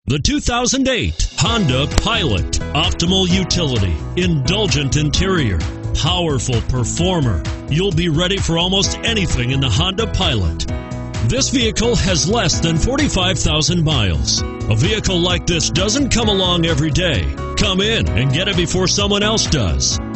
The 2008 Honda Pilot. Optimal utility, indulgent interior, powerful performer. You'll be ready for almost anything in the Honda Pilot. This vehicle has less than 45,000 miles. A vehicle like this doesn't come along every day. Come in and get it before someone else does.